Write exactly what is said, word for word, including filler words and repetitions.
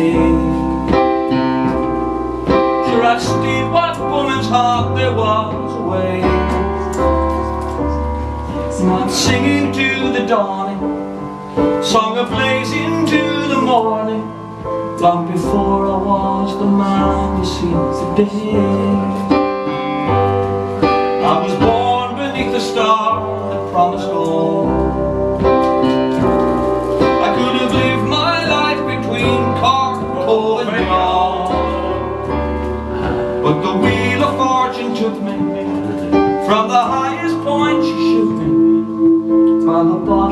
Sure, I'd steal what woman's heart there was away. Not singing to the dawning, song ablazing to the morning, long before I was the man you see today. I was born beneath a star that promised gold. I could have lived my life between cork, coal and gold, but the wheel of fortune took me from the highest point. She shook me by the bottom